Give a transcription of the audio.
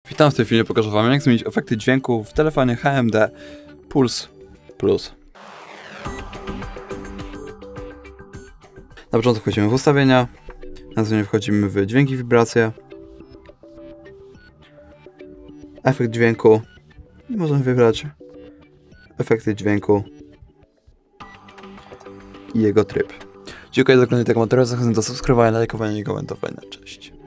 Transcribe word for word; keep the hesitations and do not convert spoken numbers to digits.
Witam, w tym filmie pokażę wam, jak zmienić efekty dźwięku w telefonie H M D Pulse Plus. Na początku wchodzimy w ustawienia, następnie wchodzimy w dźwięki, wibracje, efekt dźwięku i możemy wybrać efekty dźwięku i jego tryb. Dziękuję za oglądanie tego materiału, zachęcam do subskrybowania, lajkowania i komentowania. Cześć.